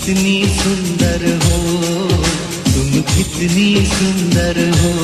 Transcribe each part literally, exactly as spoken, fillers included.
कितनी सुंदर हो, तुम कितनी सुंदर हो।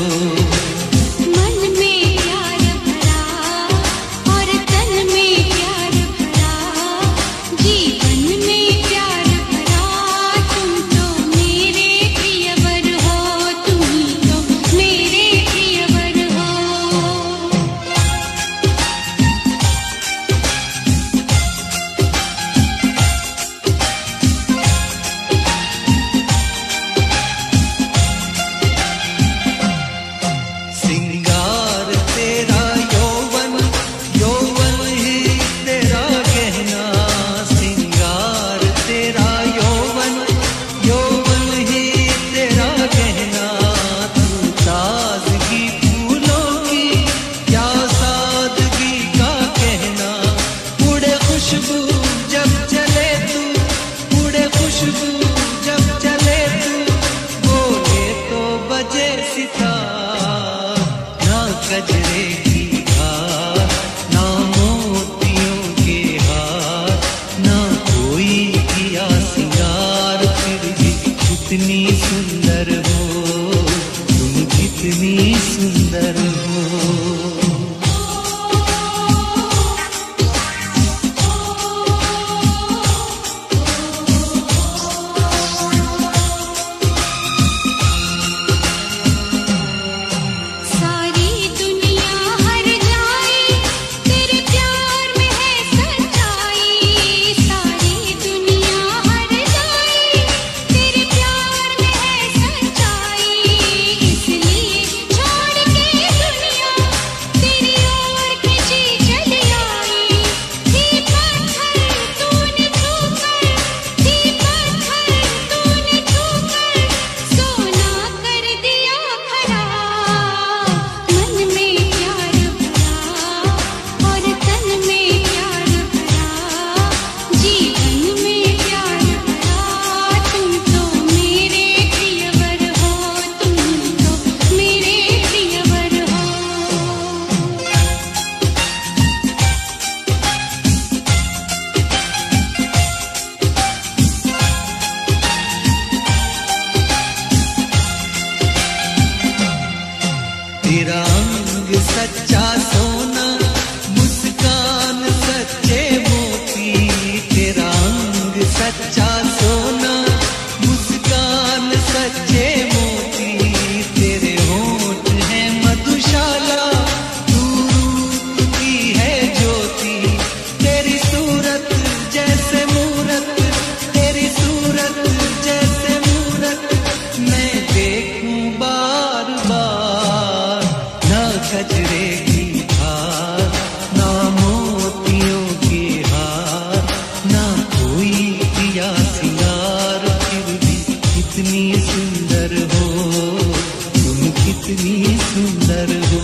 गजरे की हार, ना मोतियों के हार, ना कोई किया सिंगार, फिर भी कितनी सुंदर हो, तुम कितनी सुंदर हो। तेरा अंग सच्चा सोना, मुस्कान सच्चे मोती, तेरा अंग सच्चा सोना, मुस्कान सच्चे मोती, तेरे होंठ हैं मधुशाला, तू रूप की है ज्योति, तेरी सूरत जैसे मूरत, तेरी सूरत जैसे मूरत, मैं देखूं बार बार, गजरे की हार, ना मोतियों के हार, ना कोई किया सिंगार, फिर भी कितनी सुंदर हो, तुम कितनी सुंदर हो।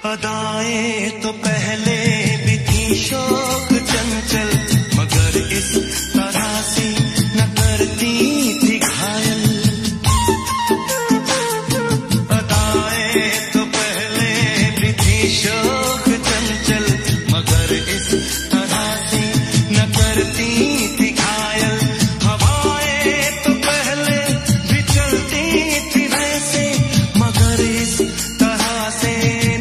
अदाएं तो पहले भी थी शौक चंचल, मगर इस तरह से न करती थी घायल। अदाएं तो पहले भी थी शौक चंचल, मगर इस तरह से न करती थी घायल। हवाएं तो पहले भी चलती थी वैसे, मगर इस तरह से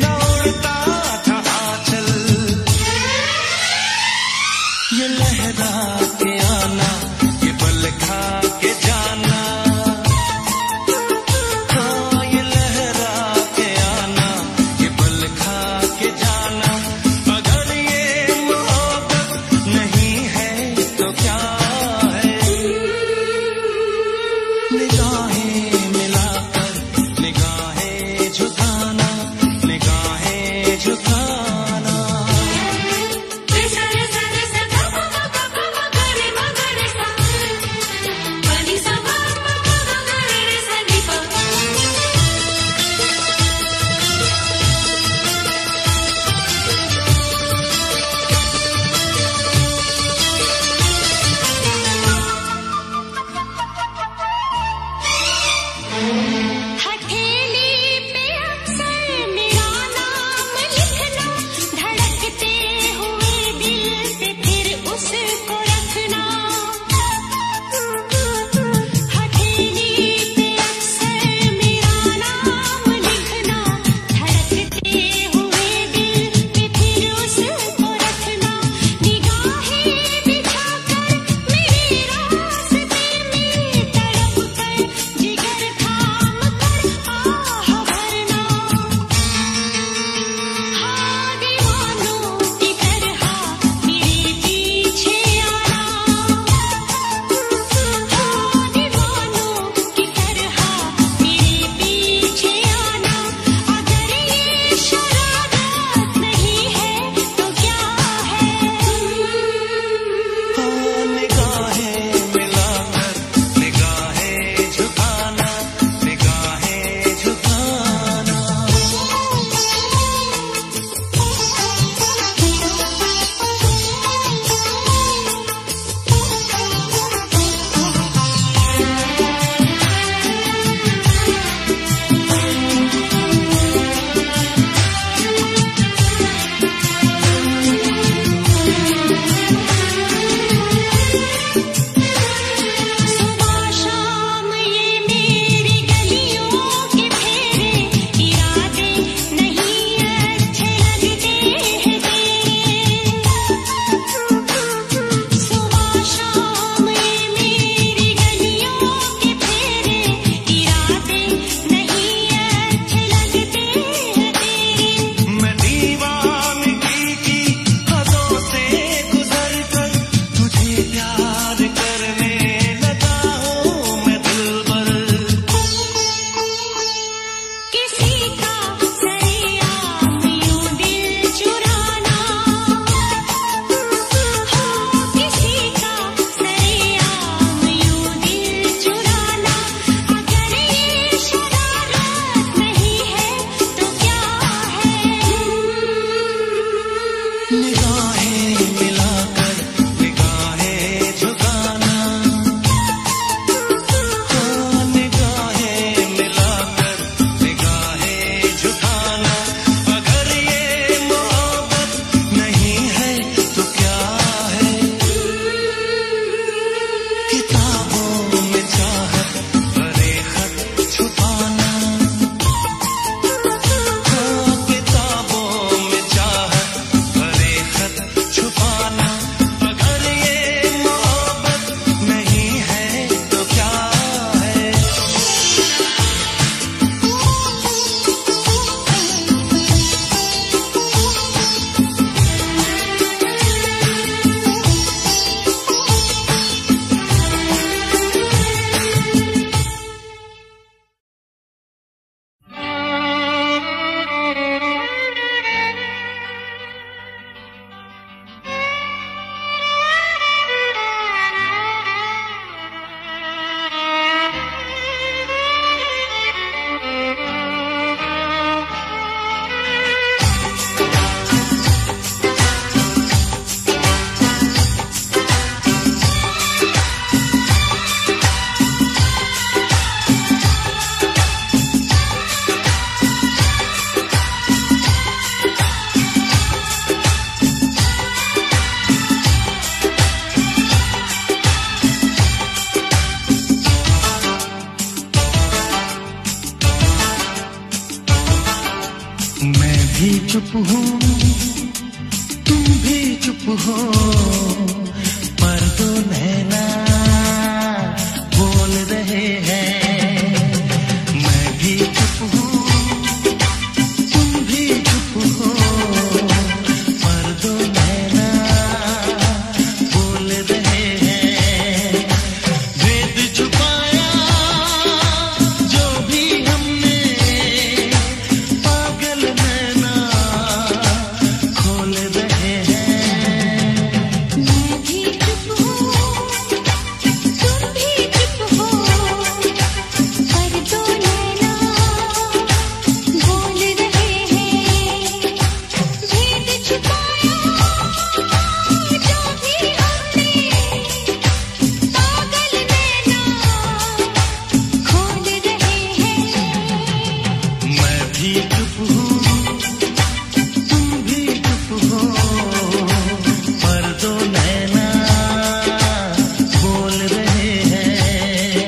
ये लहरा के आना, ये बल खा के जाना, हाँ ये लहरा के आना, ये बल खा मैं भी चुप हूँ, तुम भी चुप हो, पर दो नैना बोल रहे हैं। मैं भी चुप हूँ, तुम भी चुप हो, पर दो नैना बोल रहे हैं। वेद छुपाया जो भी हमने, पागल नैना खोल रहे हैं। मैं भी चुप हूँ, तुम भी चुप हो, पर दो नैना बोल रहे हैं। भेद छुपाया जो भी हमने, पागल नैना खोल रहे हैं। मैं भी चुप हूँ, तुम भी चुप हो, पर दो नैना बोल रहे हैं।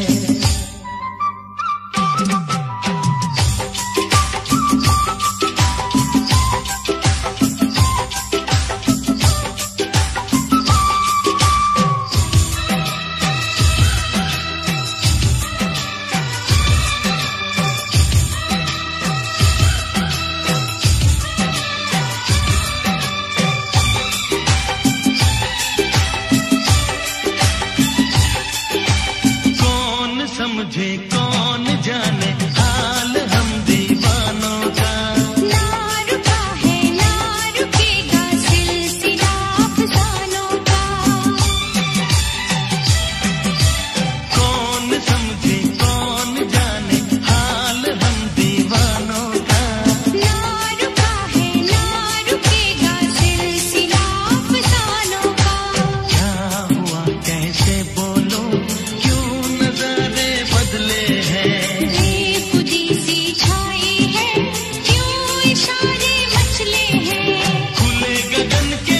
कौन समझे कौन जाने हाल हम दीवानों का। ना रुका है ना रुकेगा सिलसिला अफसानों का। कौन समझे कौन जाने हाल हम दीवानों का। ना रुका है ना रुकेगा सिलसिला अफसानों का। क्या हुआ कैसे बोलो, क्यों नजारे बदले हैं। बेखुदी सी छाई है, क्यों इशारे मचले हैं। खुले गगन के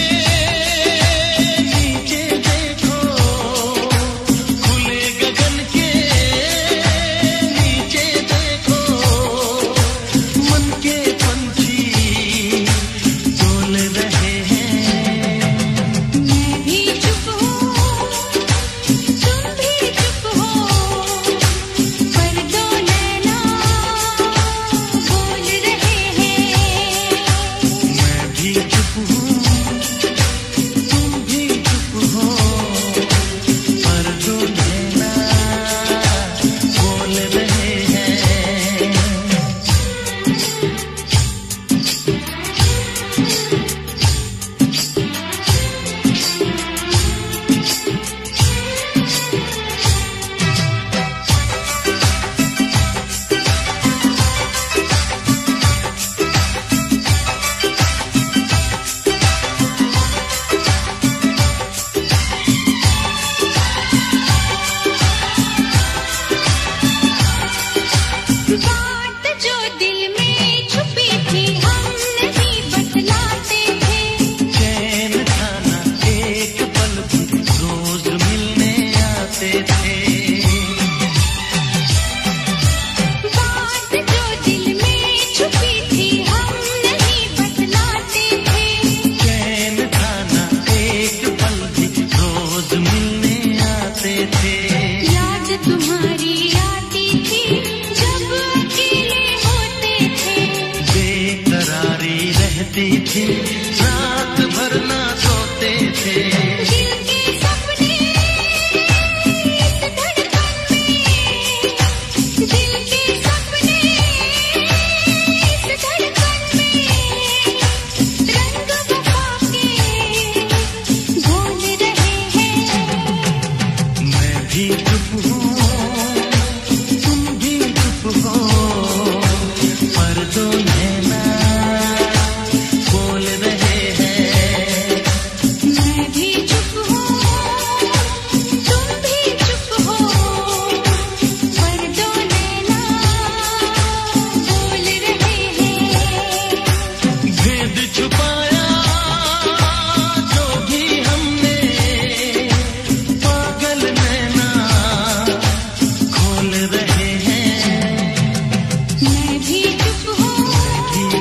नीचे देखो, खुले गगन के नीचे देखो, मन के पंछी डोल रहे हैं। मैं भी चुप हूँ, तुम भी चुप हो, पर दो नैना बोल रहे हैं। मैं भी चुप हूँ, तुम भी चुप हो, पर दो नैना बोल रहे हैं। बात जो दिल में छुपी थी हम नहीं बतलाते थे। चैन था ना एक पल भी, रोज मिलने आते थे। बात जो दिल में छुपी थी हम नहीं बतलाते थे। चैन था ना एक पल भी, रोज मिलने आते थे। याद तुम्हारी आती थी जब अकेले होते थे। बेकरारी रहती थी, रात भर ना सोते थे। दिल के सपने इस धड़कन में, दिल के सपने इस धड़कन में, रंग वफा के घोल रहे हैं। मैं भी चुप हूँ, तुम भी चुप हो, पर दो नैना बोल रहे हैं। मैं भी चुप हूँ, तुम भी चुप हो, पर दो नैना बोल रहे हैं। भेद छुपाया जो भी हमने, पागल नैना खोल रहे हैं। मैं भी चुप हूँ,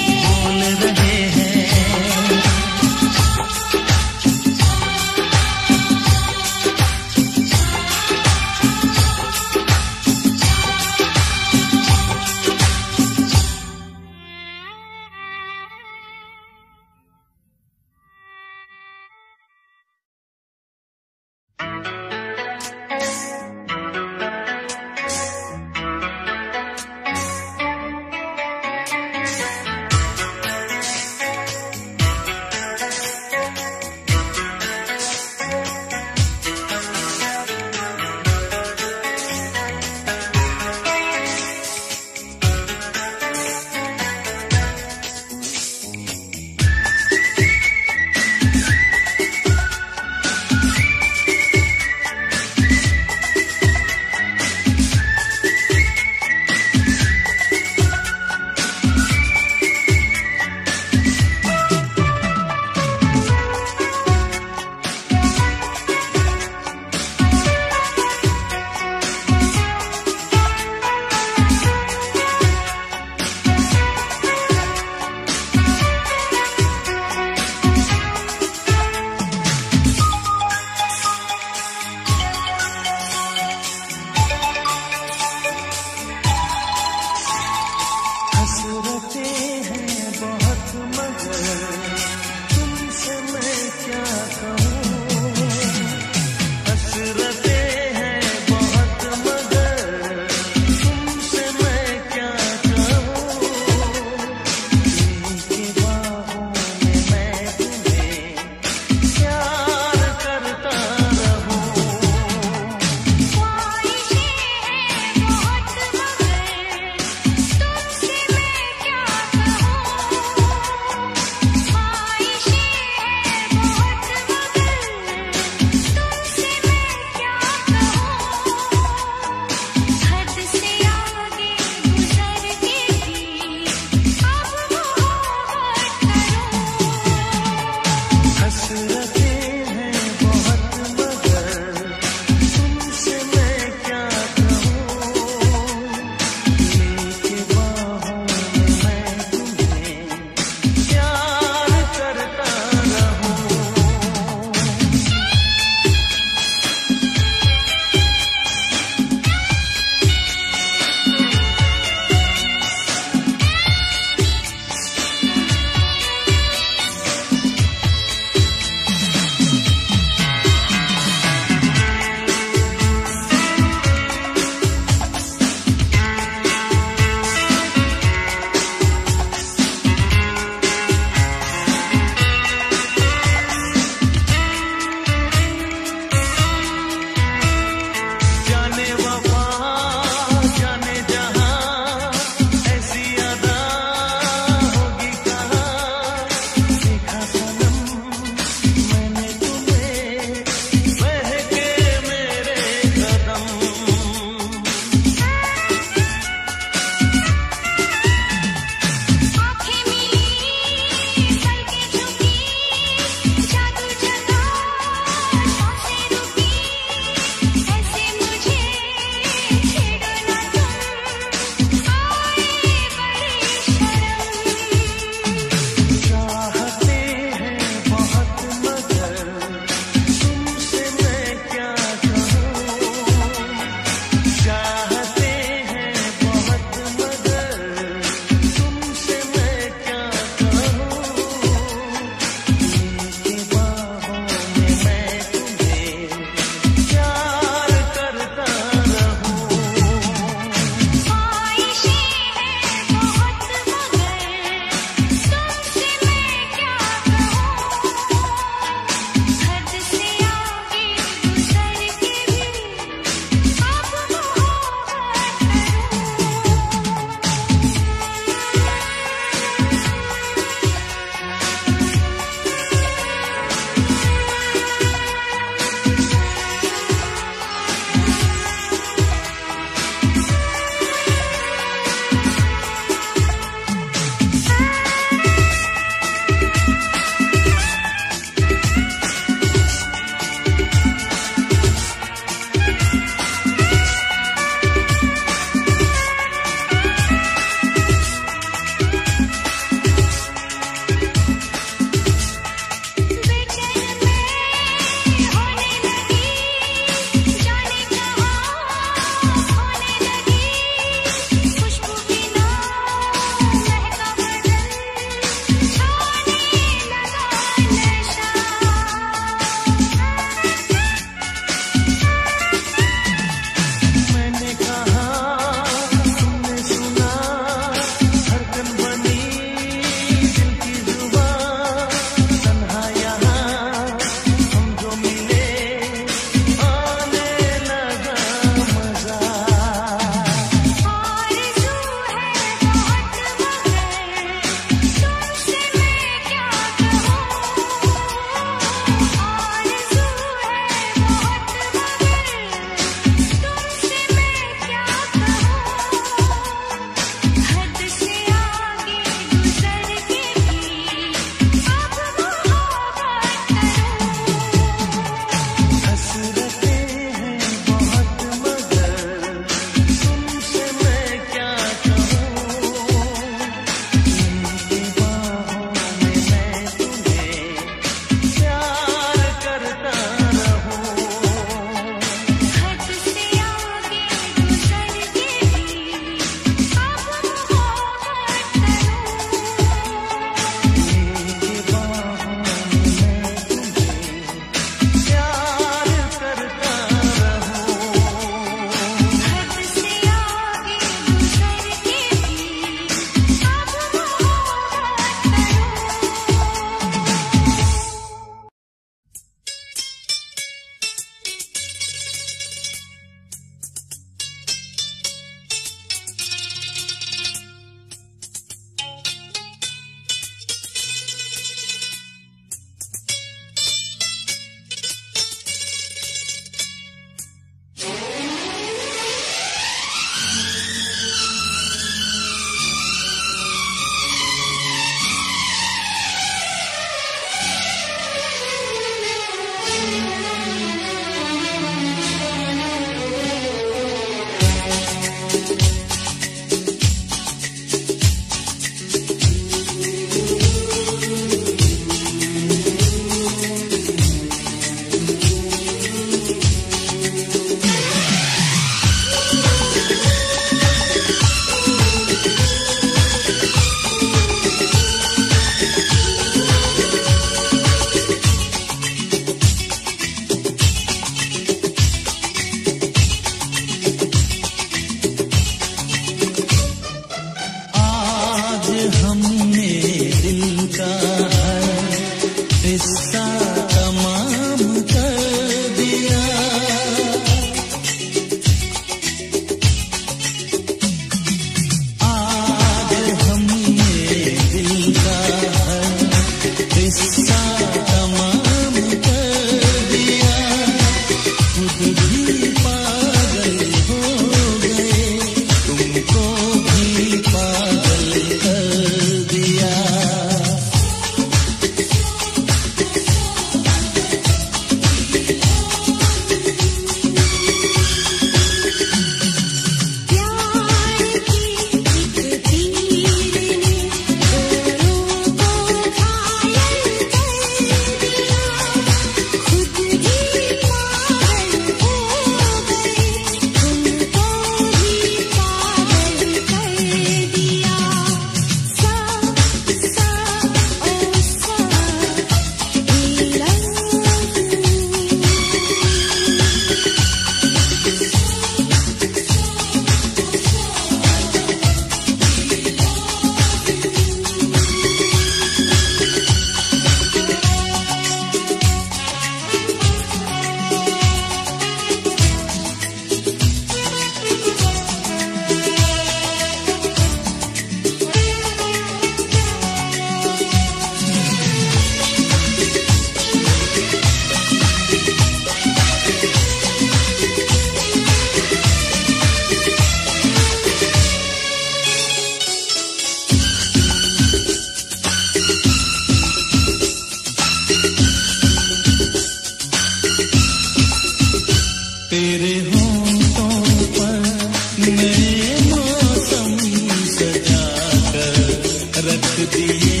तेरे होंठों पर नए मौसम सजा कर रख दिए,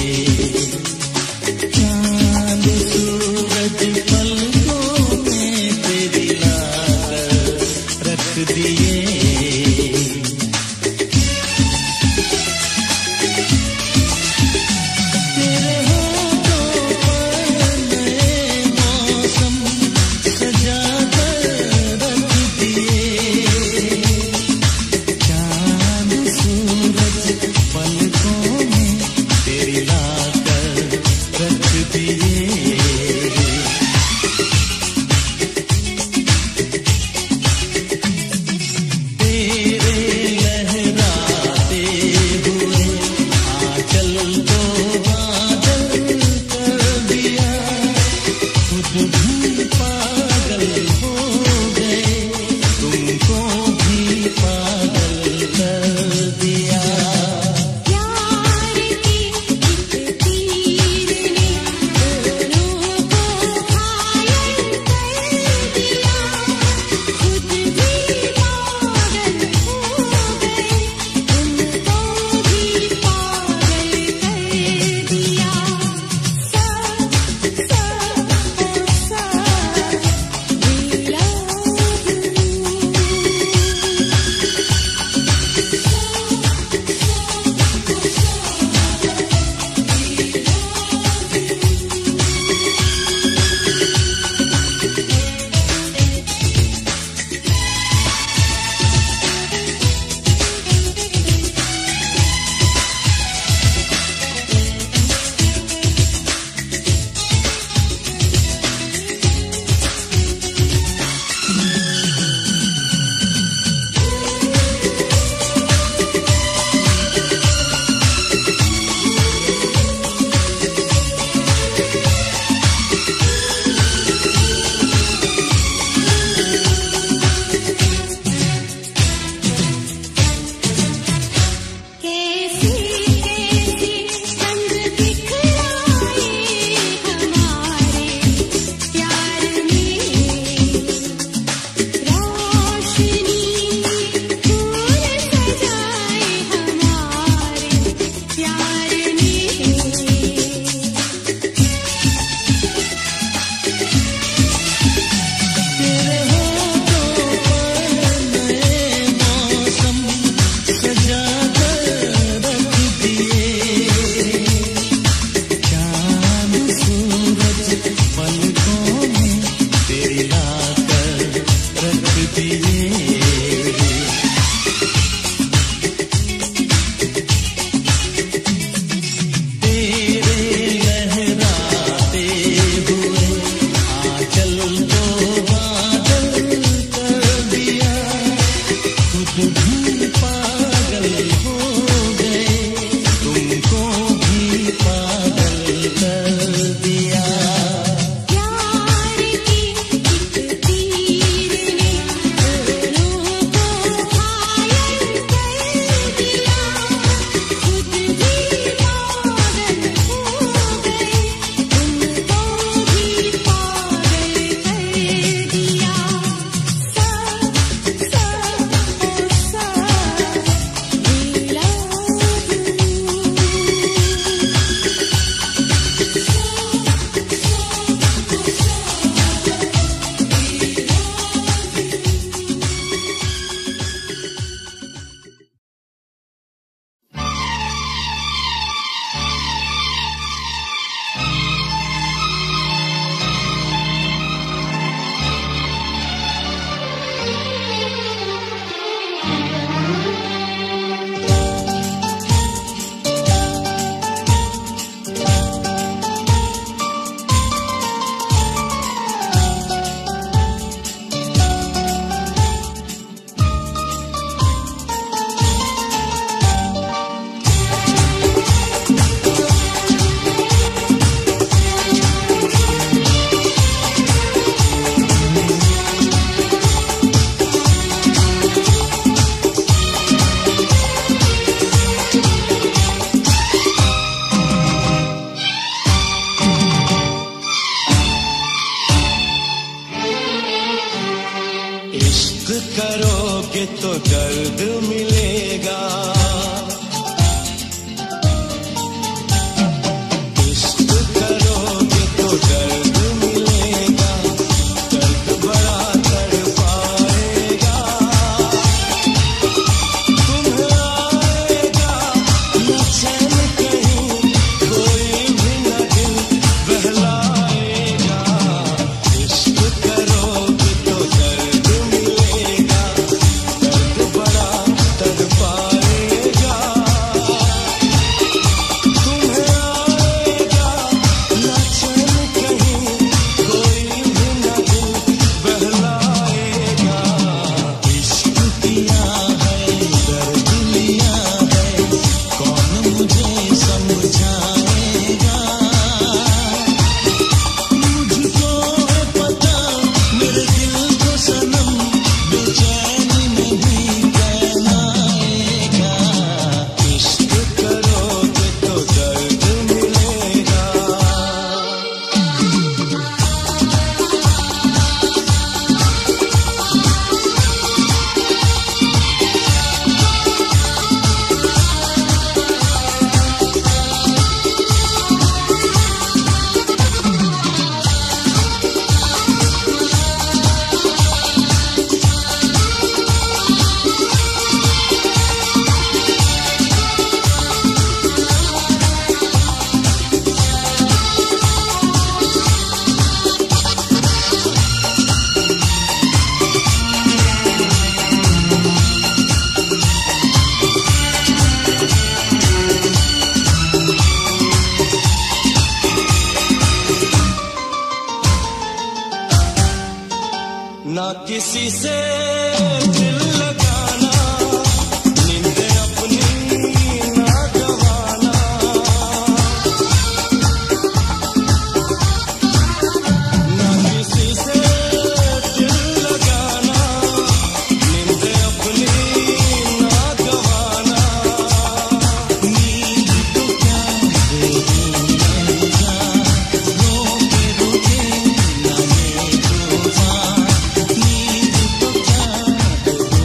चांद सूरज पलकों में तेरी लाकर रख दिए। इश्क करोगे तो दर्द मिलेगा, इश्क करोगे तो दर्द मिलेगा, दर्द बड़ा तड़पाएगा, तुम्हें आएगा न चैन कहीं, कोई भी न दिल बहलाएगा, इश्क करोगे तो दर्द मिलेगा, दर्द बड़ा तड़पाएगा, तुम्हें आएगा न चैन कहीं, कोई भी न दिल बहलाएगा, इश्क किया है दर्द लिया है, कौन मुझे समझाएगा, मुझको है पता मेरे दिल को सनम, बेचैनी नहीं कहलाएगा, इश्क करोगे तो दर्द मिलेगा। ना किसी से दिल लगाना, नींदें अपनी ना गवाना, ना किसी से दिल लगाना, नींदें अपनी ना गवाना, नींद तो क्या देगी मैं जान, रोके रोके ना ये तूफान, नींद तो क्या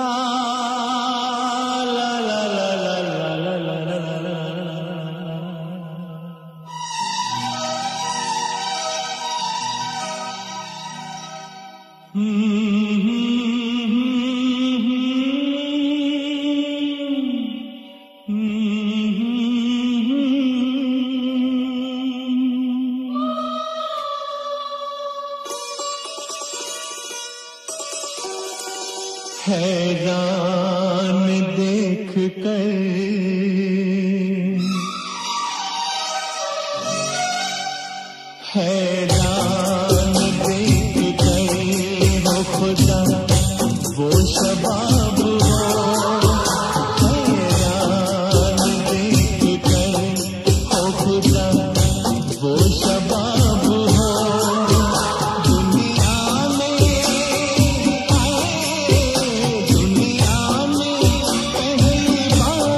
ला ला ला ला ला ला ला ला ला। हैरान देख कर हैरान देख कर हो खुदा वो शबाब हो। हैरान देख कर हो खुदा वो शबाब हो। दुनिया में आए दुनिया में पहली बार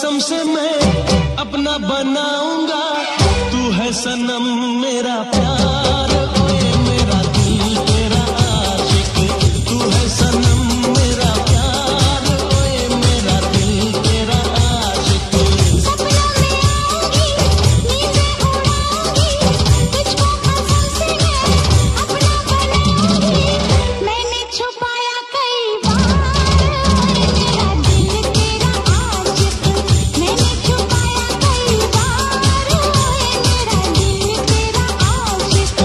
कसम से मैं अपना बनाऊंगा, तू है सनम मेरा प्यार, ओए मेरा दिल तेरा आशिक, तू है सनम मेरा प्यार, ओए मेरा दिल तेरा आशिक। सपनों में आऊंगी, नींदें उड़ाऊंगी, तुझको कसम से मैं अपना बनाऊंगी। मैंने छुपाया कई बार, ओए मेरा दिल तेरा आशिक, मैंने छुपाया कई बार, ओए मेरा दिल तेरा आशिक।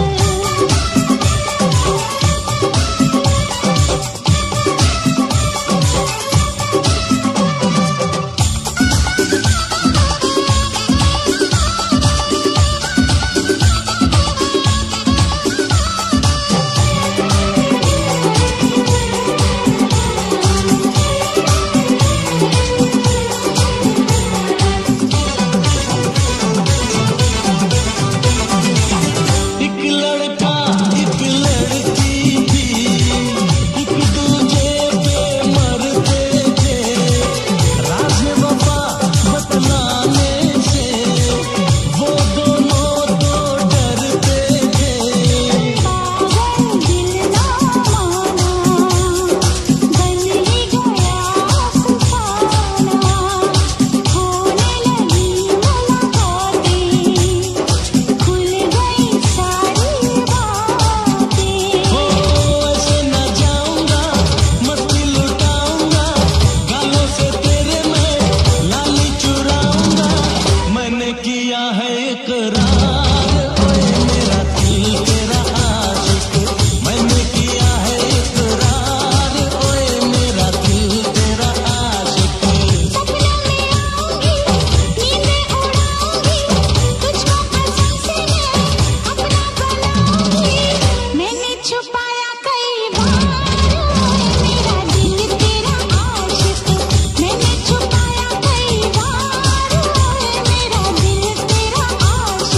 एक लड़का एक लड़की थी, एक दूजे पे मरते थे, राज वफा बतलाने से वो दोनों तो डरते थे। पागल दिल ना माना, बन ही गया अफसाना, होने लगी मुलाकातें, खुल गई सारी बातें। ओ ऐसे न जाऊंगा, मस्ती लुटाऊंगा, गालों से तेरे मैं लाली चुराऊंगा, मैंने किया है इकरार, ओए मेरा दिल तेरा आशिक, मैंने किया है इकरार, ओए मेरा दिल तेरा आशिक। सपनों में आऊंगी, नींदें उड़ाऊंगी, तुझको कसम से मैं अपना बनाऊंगी। मैंने छुपाया कई बार, ओए मेरा दिल तेरा आशिक, मैंने छुपाया कई बार, ओए मेरा दिल तेरा आशिक।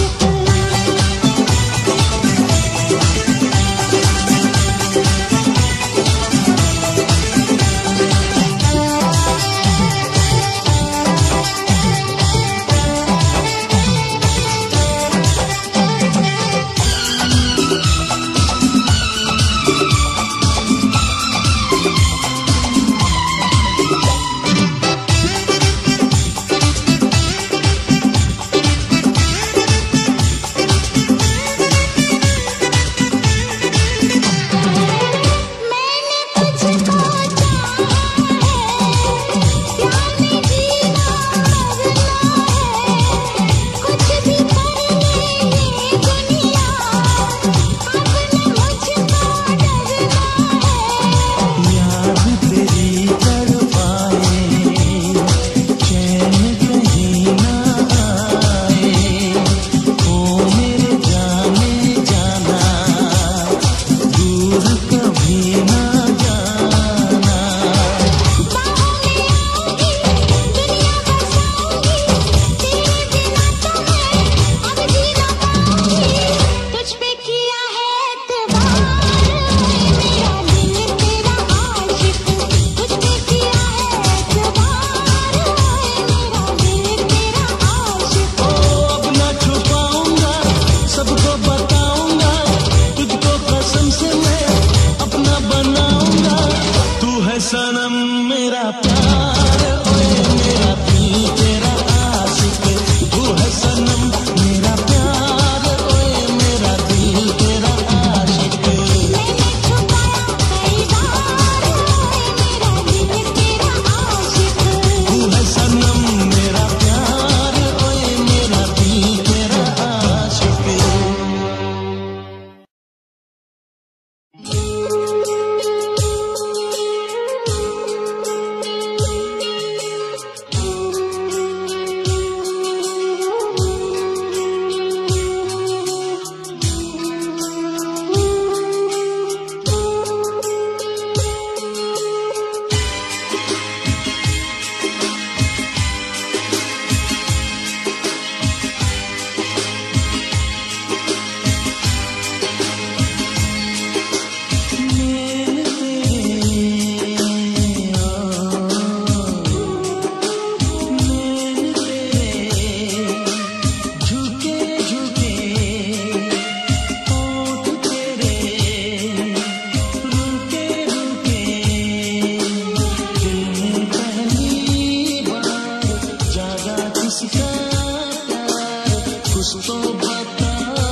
कुछ तो बता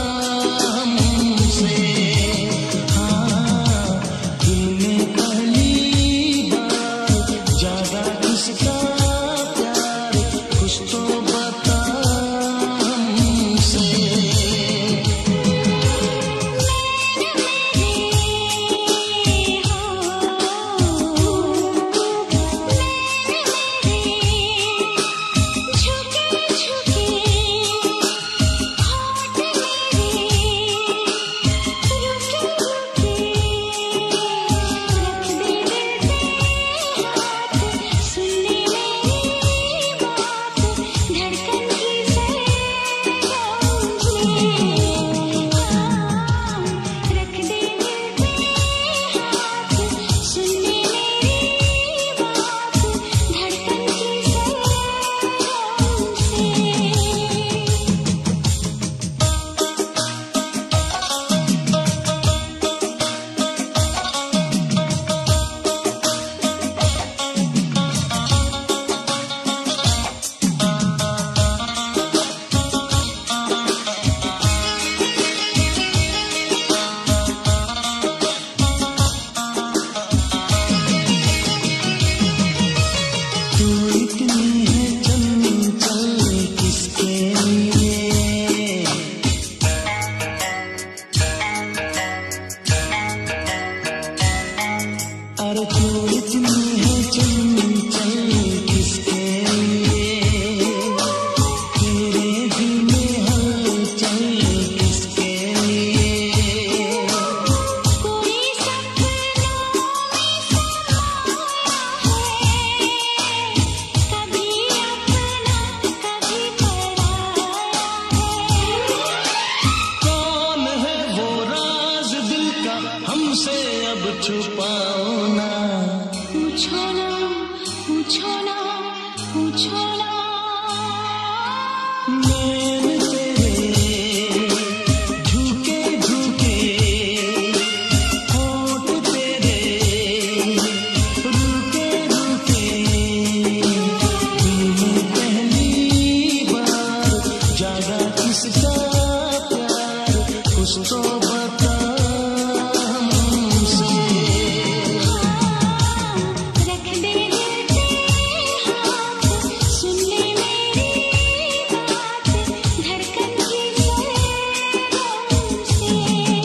हमसे। हाँ, दिल में पहली बार जागा किसका प्यार, कुछ तो बता हमसे। अरे तू इतनी है चंचल किसके लिए, तेरे दिल में हलचल किसके लिए। कोई सपनों में समाया है, कभी अपना कभी पराया है। कौन है वो राज दिल का हमसे अब छुपाओ ना। पूछो ना पूछो ना पूछो ना। नैन तेरे झुके झुके, होठ तेरे रुके रुके, दिल में पहली बार जागा किसका प्यार, कुछ तो बता हमसे। रख दे दिल पे हाथ, सुन ले मेरी बात, धड़कन की सरगम से।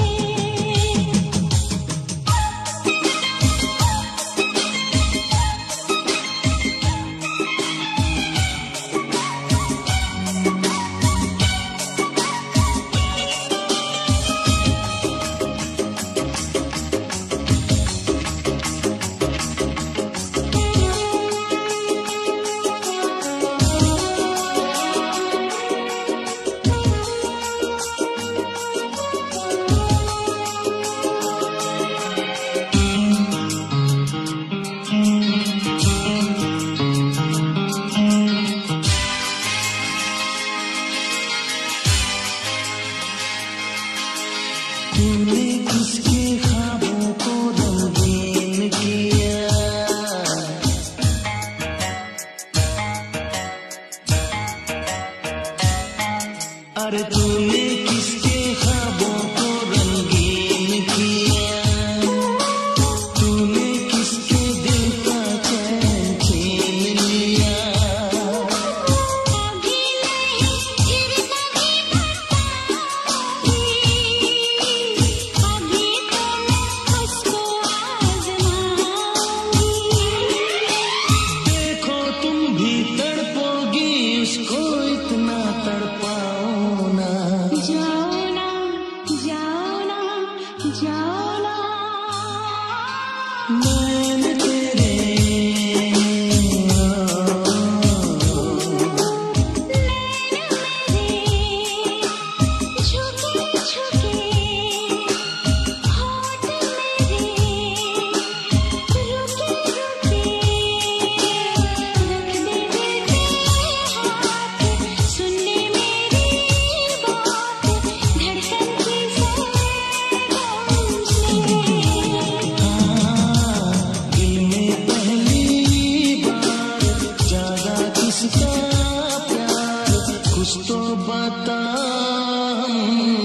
तूने किसके ख्वाबों को रंगीन किया, अरे तूने किसके ख्वाबों को रंगीन किया, तूने किसके दिल का चैन छीन लिया। अभी नहीं फिर कभी बताऊंगी, अभी तो मैं उसको आजमाऊंगी। देखो तुम भी तड़पोगी, उसको इतना तड़पाओ ना। जाओ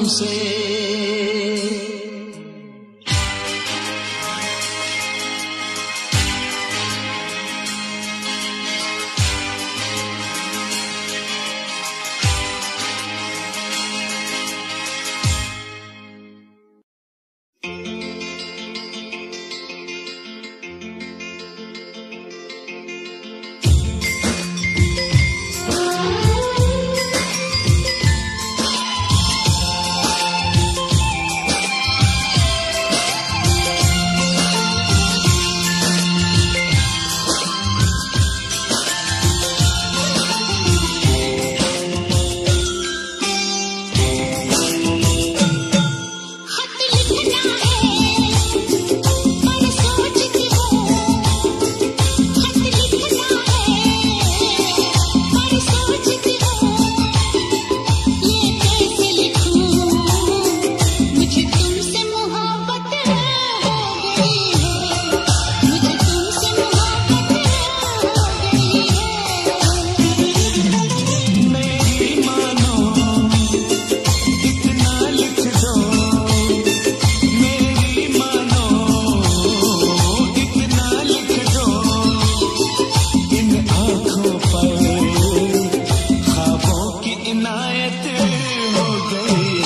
तुमसे। इनायत हो गई।